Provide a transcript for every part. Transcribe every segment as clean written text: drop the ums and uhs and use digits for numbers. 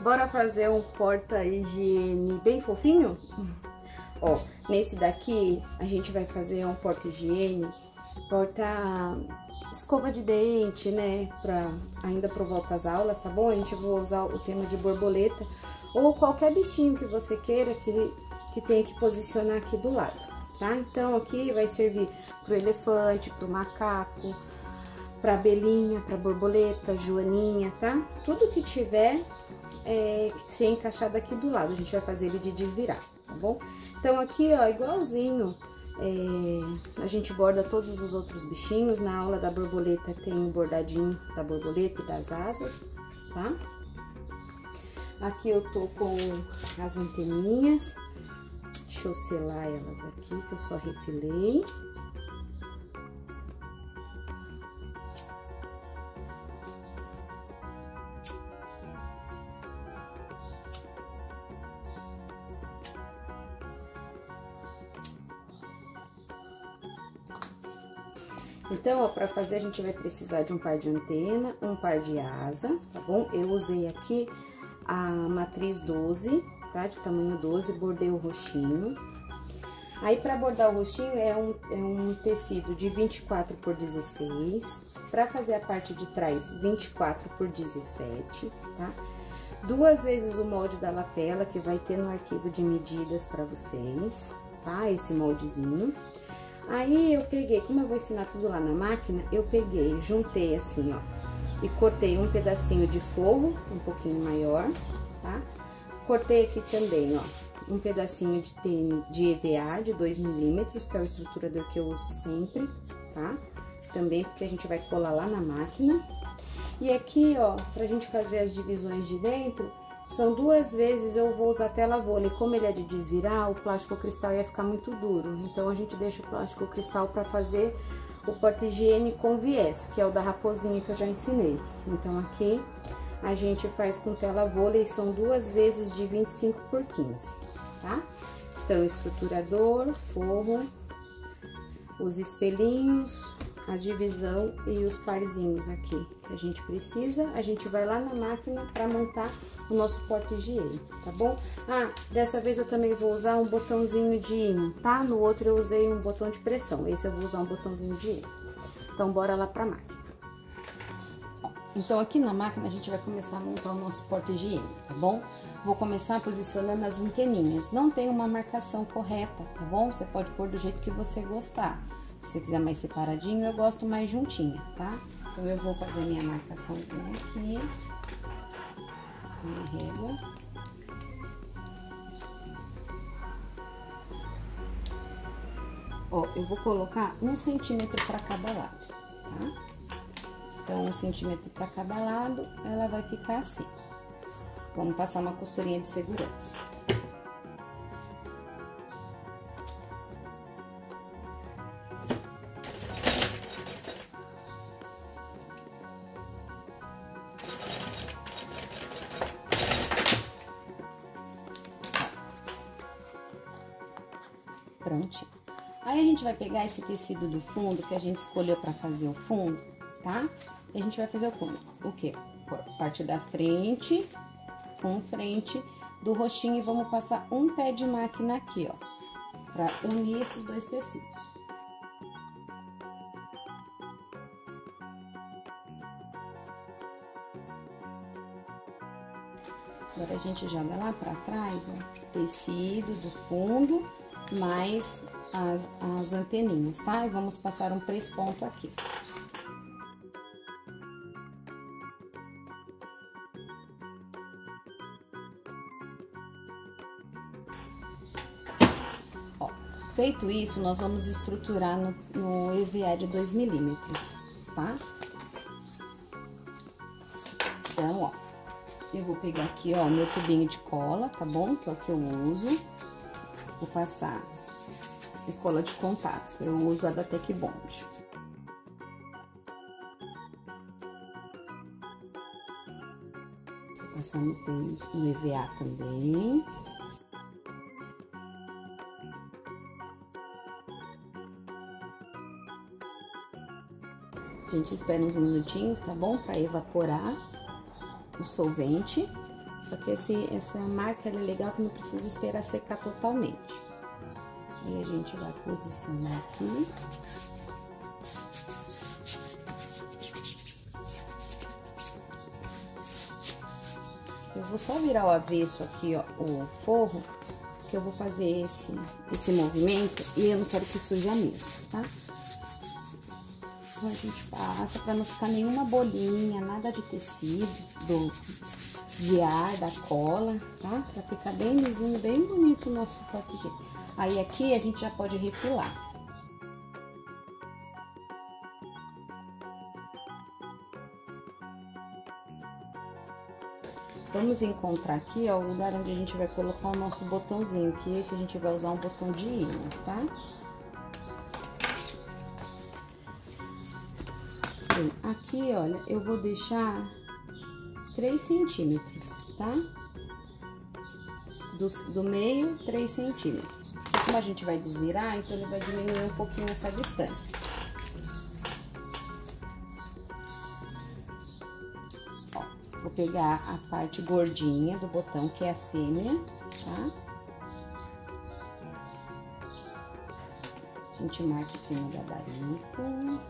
bora fazer um porta-higiene bem fofinho? Ó, nesse daqui a gente vai fazer um porta-higiene, porta-escova de dente, né? Ainda por volta às aulas, tá bom? A gente vai usar o tema de borboleta ou qualquer bichinho que você queira que tenha que posicionar aqui do lado, tá? Então aqui vai servir pro elefante, pro macaco, pra abelhinha, pra borboleta, joaninha, tá? Tudo que tiver que ser encaixado aqui do lado, a gente vai fazer ele de desvirar, tá bom? Então aqui, ó, igualzinho, a gente borda todos os outros bichinhos. Na aula da borboleta tem o bordadinho da borboleta e das asas, tá? Aqui eu tô com as anteninhas, deixa eu selar elas aqui, que eu só refilei. Então, ó, pra fazer a gente vai precisar de um par de antena, um par de asa, tá bom? Eu usei aqui a matriz 12, tá? De tamanho 12, bordei o roxinho. Aí, pra bordar o roxinho é um tecido de 24 por 16. Pra fazer a parte de trás, 24 por 17, tá? 2 vezes o molde da lapela, que vai ter no arquivo de medidas pra vocês, tá? Esse moldezinho. Aí, eu peguei, como eu vou ensinar tudo lá na máquina, eu peguei, juntei assim, ó, e cortei um pedacinho de forro, um pouquinho maior, tá? Cortei aqui também, ó, um pedacinho de EVA de 2 milímetros, que é o estruturador que eu uso sempre, tá? Também porque a gente vai colar lá na máquina. E aqui, ó, pra gente fazer as divisões de dentro, são 2 vezes eu vou usar tela vôlei. Como ele é de desvirar, o plástico cristal ia ficar muito duro. Então, a gente deixa o plástico cristal para fazer o porta-higiene com viés, que é o da raposinha que eu já ensinei. Então, aqui a gente faz com tela vôlei, são 2 vezes de 25 por 15, tá? Então, estruturador, forro, os espelhinhos, a divisão e os parzinhos aqui que a gente precisa. A gente vai lá na máquina para montar o nosso porta-higiene, tá bom? Ah, dessa vez eu também vou usar um botãozinho de ímã, tá? No outro eu usei um botão de pressão, esse eu vou usar um botãozinho de ímã. Então, bora lá pra máquina. Então, aqui na máquina a gente vai começar a montar o nosso porta-higiene, tá bom? Vou começar posicionando as anteninhas. Não tem uma marcação correta, tá bom? Você pode pôr do jeito que você gostar. Se você quiser mais separadinho, eu gosto mais juntinha, tá? Então, eu vou fazer minha marcaçãozinha aqui. Minha régua. Ó, eu vou colocar 1 centímetro para cada lado, tá? Então, 1 centímetro para cada lado, ela vai ficar assim. Vamos passar uma costurinha de segurança. Prontinho. Aí a gente vai pegar esse tecido do fundo que a gente escolheu para fazer o fundo, tá? E a gente vai fazer o fundo. O quê? Parte da frente, com frente do roxinho, e vamos passar um pé de máquina aqui, ó, para unir esses 2 tecidos. Agora a gente joga lá para trás, ó, tecido do fundo, mais as anteninhas, tá? E vamos passar um press-ponto aqui. Ó, feito isso, nós vamos estruturar no EVA de 2 milímetros, tá? Então, ó, eu vou pegar aqui, ó, meu tubinho de cola, tá bom? Que é o que eu uso. Vou passar cola de contato, eu uso a da Tec Bond. Vou passar no EVA também. A gente espera uns minutinhos, tá bom? Para evaporar o solvente. Só que essa marca ela é legal que não precisa esperar secar totalmente. Aí a gente vai posicionar aqui. Eu vou só virar o avesso aqui, ó, o forro, que eu vou fazer esse movimento e eu não quero que suje a mesa, tá? Então, a gente passa pra não ficar nenhuma bolinha, nada de tecido, de ar, da cola, tá? Pra ficar bem lisinho, bem bonito o nosso pote de... Aí, aqui, a gente já pode refilar. Vamos encontrar aqui, ó, o lugar onde a gente vai colocar o nosso botãozinho, que esse a gente vai usar um botão de imã, tá? Bem, aqui, olha, eu vou deixar 3 centímetros, tá? Do meio, 3 centímetros. Porque como a gente vai desvirar, então ele vai diminuir um pouquinho essa distância. Ó, vou pegar a parte gordinha do botão, que é a fêmea, tá? A gente marca aqui no gabarito.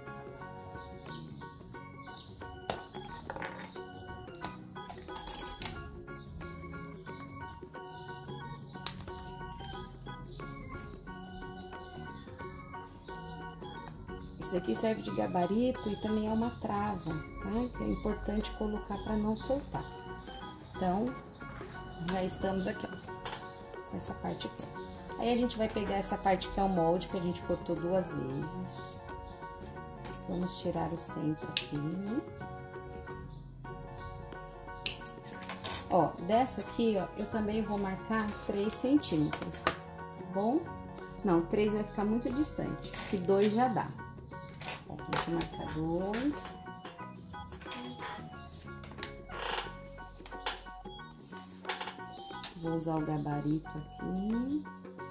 Isso aqui serve de gabarito e também é uma trava, tá? Que é importante colocar para não soltar. Então, já estamos aqui, ó, com essa parte aqui. Aí, a gente vai pegar essa parte que é o molde, que a gente cortou 2 vezes. Vamos tirar o centro aqui, né? Ó, dessa aqui, ó, eu também vou marcar 3 centímetros, tá bom? Não, 3 vai ficar muito distante, que 2 já dá. A gente marca 2. Vou usar o gabarito aqui.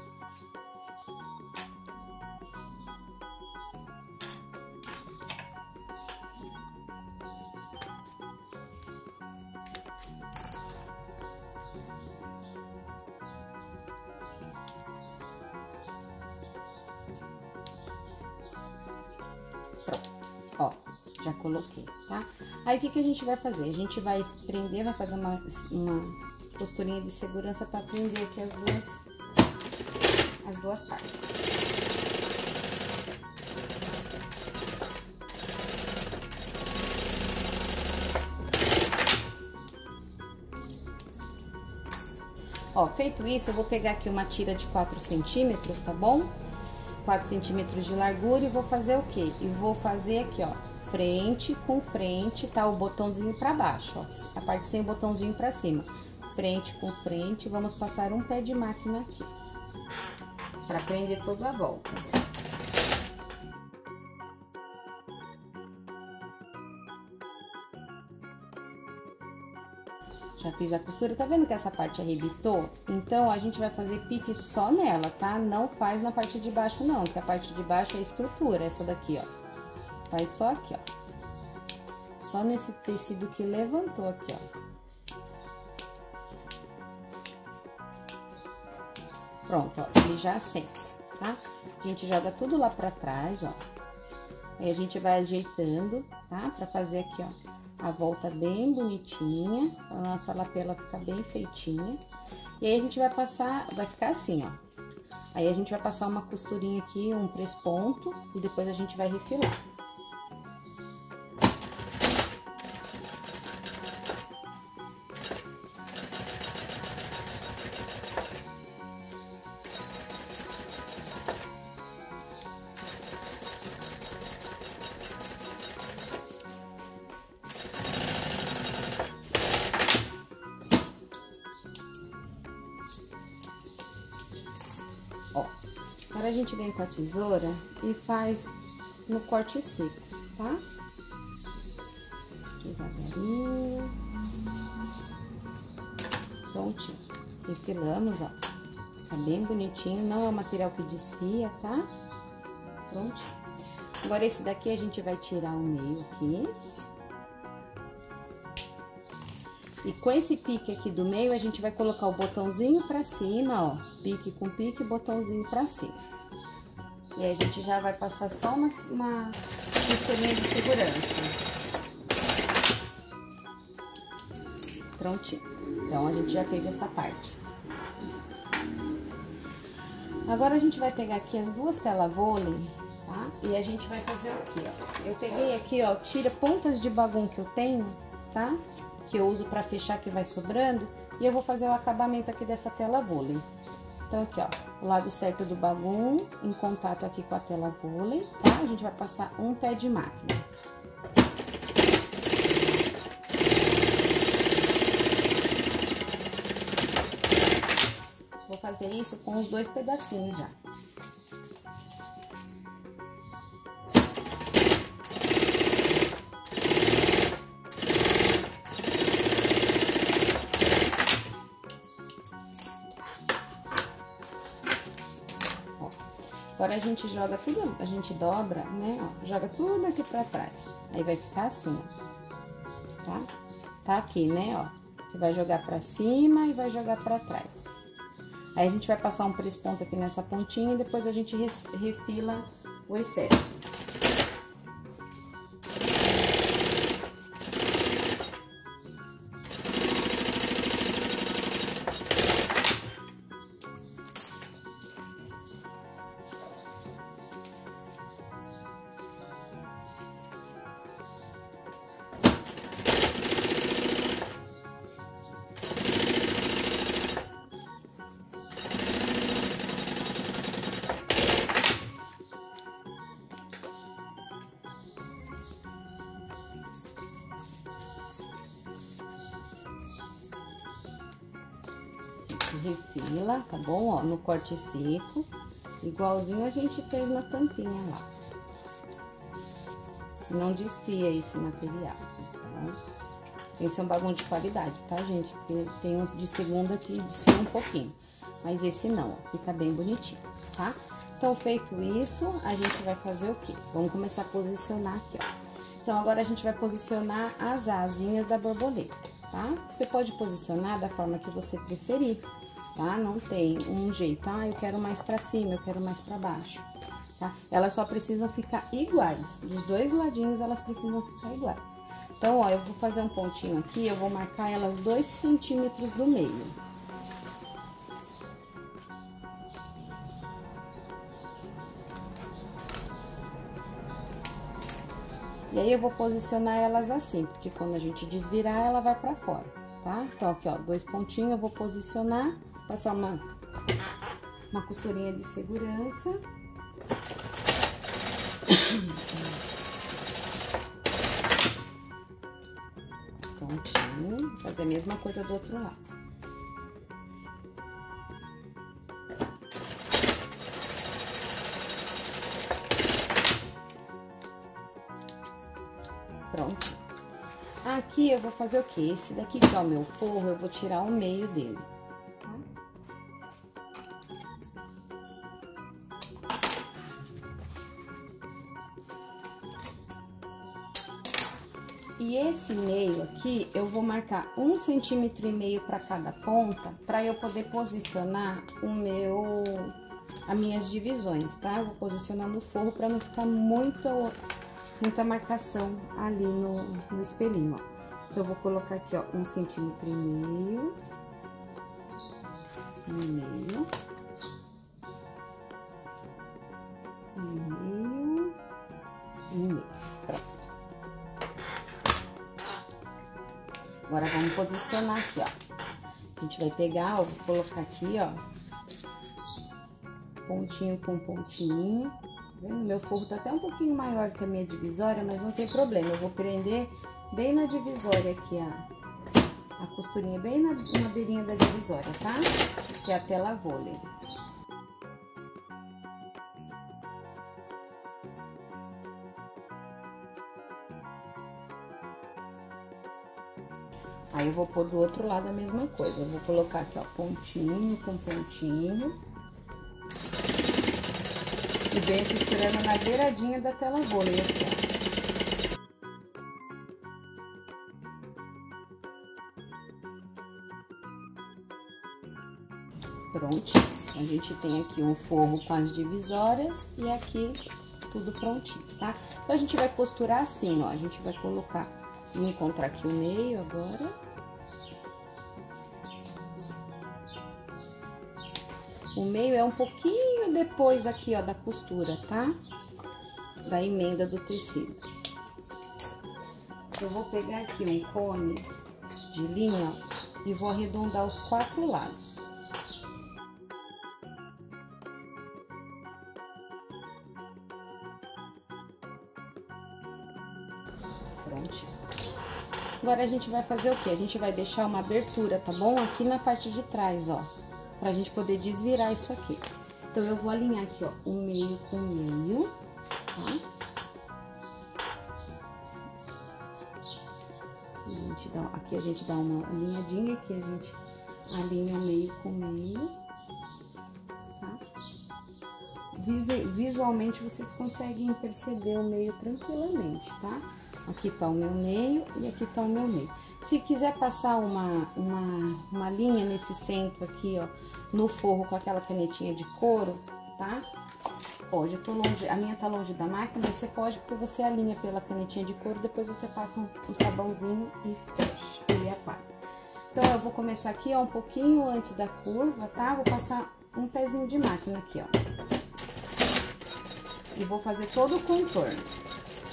Ó, já coloquei, tá? Aí, o que a gente vai fazer? A gente vai prender, vai fazer uma costurinha de segurança pra prender aqui as duas partes. Ó, feito isso, eu vou pegar aqui uma tira de 4 centímetros, tá bom? 4 centímetros de largura e vou fazer o quê? E vou fazer aqui, ó, frente com frente, tá? O botãozinho pra baixo, ó, a parte sem o botãozinho pra cima. Frente com frente, vamos passar um pé de máquina aqui, pra prender toda a volta. Já fiz a costura, tá vendo que essa parte arrebitou? Então, a gente vai fazer pique só nela, tá? Não faz na parte de baixo, não, que a parte de baixo é a estrutura, essa daqui, ó. Faz só aqui, ó. Só nesse tecido que levantou aqui, ó. Pronto, ó, ele já assenta, tá? A gente joga tudo lá pra trás, ó. Aí, a gente vai ajeitando, tá? Pra fazer aqui, ó, a volta bem bonitinha, a nossa lapela ficar bem feitinha. E aí, a gente vai passar, vai ficar assim, ó. Aí, a gente vai passar uma costurinha aqui, um presponto, e depois a gente vai refilar. Ó, agora a gente vem com a tesoura e faz no corte seco, tá? Devagarinho. Prontinho. Refilamos, ó. Tá bem bonitinho, não é um material que desfia, tá? Prontinho. Agora, esse daqui a gente vai tirar o meio aqui. E com esse pique aqui do meio, a gente vai colocar o botãozinho pra cima, ó. Pique com pique, botãozinho pra cima. E aí, a gente já vai passar só uma costurinha de segurança. Prontinho. Então, a gente já fez essa parte. Agora, a gente vai pegar aqui as duas telas vôlei, tá? E a gente vai fazer o quê, ó? Eu peguei aqui, ó, tira pontas de bagum que eu tenho, tá? Que eu uso pra fechar, que vai sobrando. E eu vou fazer o acabamento aqui dessa tela vôlei. Então, aqui, ó, o lado certo do bagum, em contato aqui com a tela vôlei, tá? A gente vai passar um pé de máquina. Vou fazer isso com os dois pedacinhos já. Agora a gente joga tudo, a gente dobra, né, ó, joga tudo aqui pra trás. Aí vai ficar assim, ó, tá? Tá aqui, né, ó. Você vai jogar pra cima e vai jogar pra trás. Aí a gente vai passar um press-ponto aqui nessa pontinha e depois a gente refila o excesso. Refila, tá bom? Ó, no corte seco, igualzinho a gente fez na tampinha lá. Não desfia esse material, então, tem que ser um bagulho de qualidade, tá, gente? Porque tem uns de segunda que desfia um pouquinho, mas esse não, ó, fica bem bonitinho, tá? Então, feito isso, a gente vai fazer o quê? Vamos começar a posicionar aqui, ó. Então, agora a gente vai posicionar as asinhas da borboleta, tá? Você pode posicionar da forma que você preferir, tá? Não tem um jeito, ah, eu quero mais pra cima, eu quero mais pra baixo, tá? Elas só precisam ficar iguais, dos dois ladinhos elas precisam ficar iguais. Então, ó, eu vou fazer um pontinho aqui, eu vou marcar elas 2 centímetros do meio. E aí, eu vou posicionar elas assim, porque quando a gente desvirar, ela vai pra fora, tá? Então, aqui, ó, 2 pontinhos, eu vou posicionar, passar uma costurinha de segurança. Prontinho. Fazer a mesma coisa do outro lado. Pronto. Aqui eu vou fazer o quê? Esse daqui que é o meu forro, eu vou tirar o meio dele. E esse meio aqui, eu vou marcar 1,5 centímetro para cada ponta, para eu poder posicionar as minhas divisões, tá? Eu vou posicionar no forro para não ficar muita marcação ali no espelhinho, ó. Então, eu vou colocar aqui, ó, 1,5 centímetro no meio, pronto. Agora, vamos posicionar aqui, ó. A gente vai pegar, ó, vou colocar aqui, ó, pontinho com pontinho. Tá vendo? Meu forro tá até um pouquinho maior que a minha divisória, mas não tem problema. Eu vou prender bem na divisória aqui, a costurinha bem na beirinha da divisória, tá? Que é a tela vôlei. Aí, eu vou pôr do outro lado a mesma coisa. Eu vou colocar aqui, ó, pontinho com pontinho. E venho costurando na beiradinha da tela vôlei aqui, ó. Pronto. A gente tem aqui um forro com as divisórias e aqui tudo prontinho, tá? Então, a gente vai costurar assim, ó. A gente vai colocar, vou encontrar aqui o meio agora. O meio é um pouquinho depois aqui, ó, da costura, tá? Da emenda do tecido. Eu vou pegar aqui um cone de linha e vou arredondar os 4 lados. Prontinho. Agora, a gente vai fazer o quê? A gente vai deixar uma abertura, tá bom? Aqui na parte de trás, ó, pra gente poder desvirar isso aqui. Então, eu vou alinhar aqui, ó, o meio com o meio, tá? Aqui a gente dá uma alinhadinha, aqui a gente alinha o meio com o meio, tá? Visualmente, vocês conseguem perceber o meio tranquilamente, tá? Aqui tá o meu meio e aqui tá o meu meio. Se quiser passar uma linha nesse centro aqui, ó, no forro com aquela canetinha de couro, tá? Pode, eu tô longe, a minha tá longe da máquina, mas você pode, porque você alinha pela canetinha de couro, depois você passa um sabãozinho e fecha, e apaga. Então, eu vou começar aqui, ó, um pouquinho antes da curva, tá? Vou passar um pezinho de máquina aqui, ó. E vou fazer todo o contorno.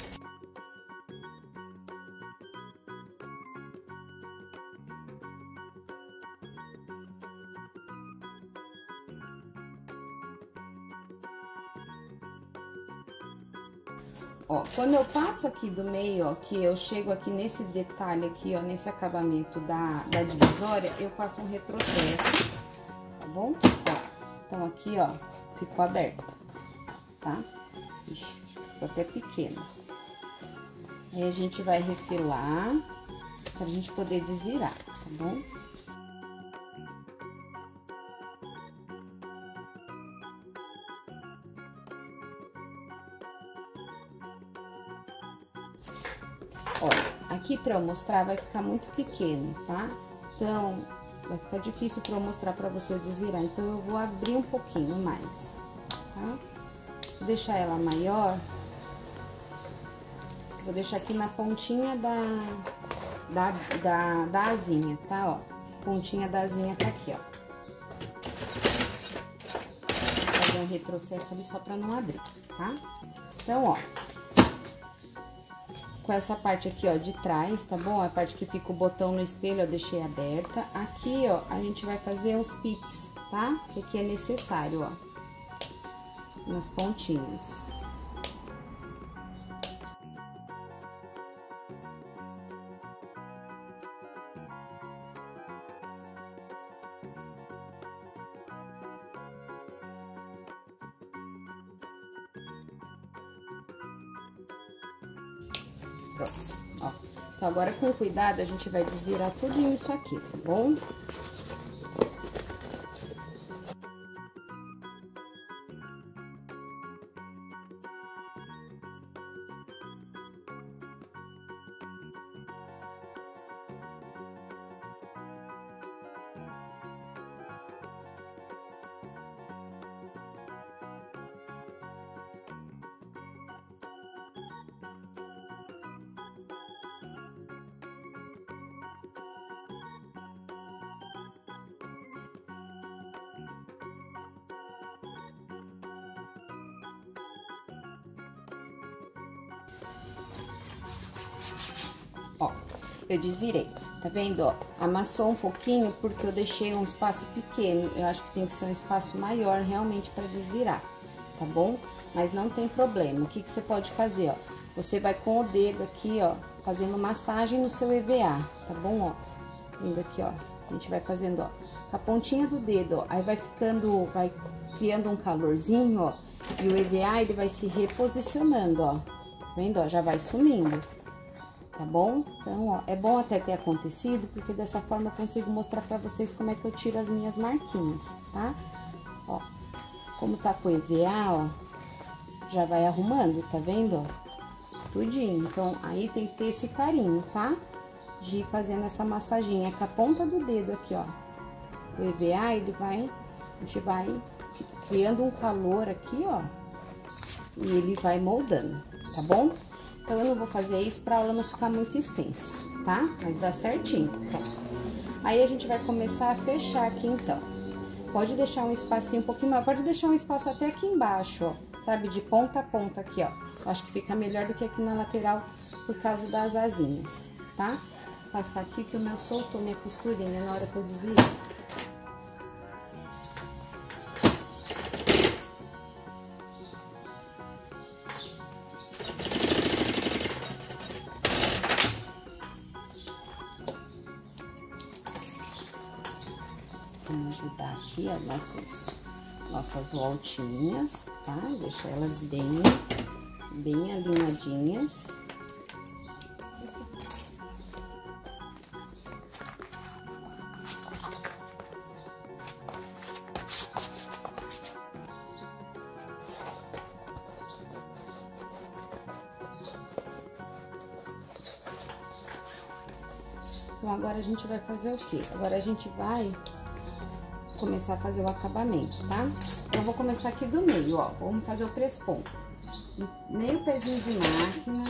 Ó, quando eu passo aqui do meio, ó, que eu chego aqui nesse detalhe aqui, ó, nesse acabamento da divisória, eu faço um retrocesso, tá bom? Ó, então, aqui, ó, ficou aberto, tá? Ixi, ficou até pequeno. Aí, a gente vai refilar pra gente poder desvirar, tá bom? Olha, aqui pra eu mostrar vai ficar muito pequeno, tá? Então, vai ficar difícil pra eu mostrar pra você eu desvirar. Então, eu vou abrir um pouquinho mais, tá? Vou deixar ela maior. Vou deixar aqui na pontinha da asinha, tá? Ó, pontinha da asinha tá aqui, ó. Vou fazer um retrocesso ali só pra não abrir, tá? Então, ó. Com essa parte aqui, ó, de trás, tá bom? A parte que fica o botão no espelho, eu deixei aberta. Aqui, ó, a gente vai fazer os piques, tá? Que aqui é necessário, ó, nas pontinhas. Pronto, ó. Então, agora com cuidado, a gente vai desvirar tudinho isso aqui, tá bom? Ó, eu desvirei, tá vendo, ó? Amassou um pouquinho porque eu deixei um espaço pequeno. Eu acho que tem que ser um espaço maior realmente pra desvirar, tá bom? Mas não tem problema. O que que você pode fazer, ó? Você vai com o dedo aqui, ó, fazendo massagem no seu EVA, tá bom, ó? Vindo aqui, ó. A gente vai fazendo, ó, com a pontinha do dedo, ó. Aí vai ficando, vai criando um calorzinho, ó. E o EVA, ele vai se reposicionando, ó. Tá vendo, ó? Já vai sumindo. Tá bom? Então, ó, é bom até ter acontecido, porque dessa forma eu consigo mostrar pra vocês como é que eu tiro as minhas marquinhas, tá? Ó, como tá com o EVA, ó, já vai arrumando, tá vendo, ó? Tudinho. Então, aí tem que ter esse carinho, tá? De ir fazendo essa massaginha com a ponta do dedo aqui, ó. O EVA, ele vai A gente vai criando um calor aqui, ó, e ele vai moldando, tá bom? Então, eu não vou fazer isso pra ela não ficar muito extensa, tá? Mas dá certinho, pronto. Aí, a gente vai começar a fechar aqui, então. Pode deixar um espacinho um pouquinho maior, pode deixar um espaço até aqui embaixo, ó, sabe? De ponta a ponta aqui, ó. Eu acho que fica melhor do que aqui na lateral por causa das asinhas, tá? Vou passar aqui que o meu soltou minha costurinha na hora que eu desliguei. Vamos ajudar aqui as nossas voltinhas, tá? Deixar elas bem alinhadinhas. Então, agora a gente vai fazer o quê? Agora a gente vai começar a fazer o acabamento, tá? Então, eu vou começar aqui do meio, ó. Vamos fazer o press-ponto. Meio pezinho de máquina.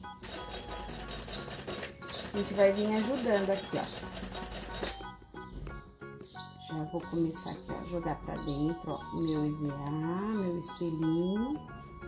A gente vai vir ajudando aqui, ó. Já vou começar aqui, ó, jogar pra dentro, ó, meu EVA, meu espelhinho.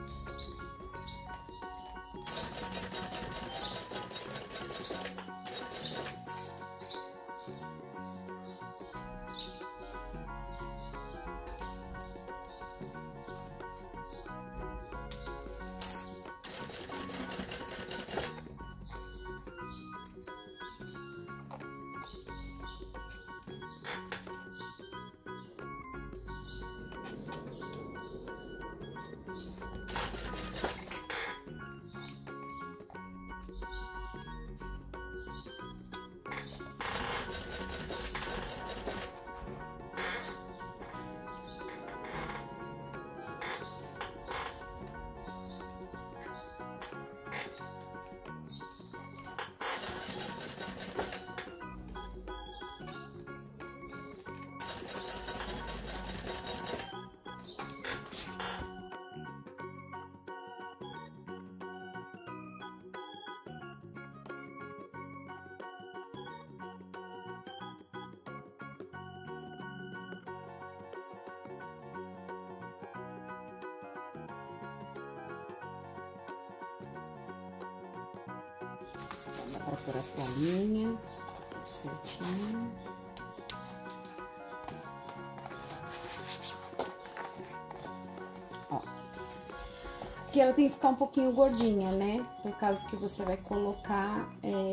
Dá pra pôr a toalhinha certinho. Ó. Aqui ela tem que ficar um pouquinho gordinha, né? Por causa que você vai colocar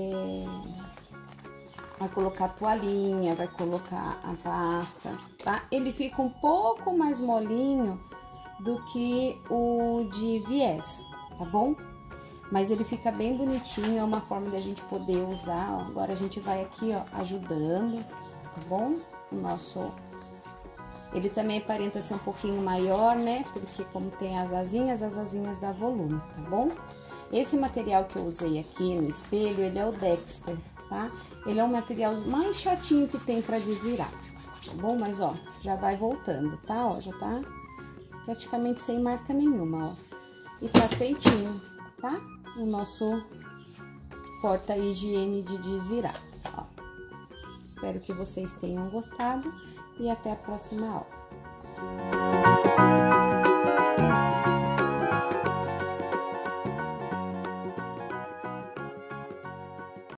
a toalhinha, vai colocar a pasta, tá? Ele fica um pouco mais molinho do que o de viés, tá bom? Mas ele fica bem bonitinho, é uma forma da gente poder usar, ó. Agora a gente vai aqui, ó, ajudando, tá bom? O nosso... Ele também aparenta ser um pouquinho maior, né? Porque como tem as asinhas dá volume, tá bom? Esse material que eu usei aqui no espelho, ele é o Dexter, tá? Ele é um material mais chatinho que tem pra desvirar, tá bom? Mas, ó, já vai voltando, tá? Ó, já tá praticamente sem marca nenhuma, ó. E tá feitinho, tá? O nosso porta-higiene de desvirar, ó. Espero que vocês tenham gostado e até a próxima aula.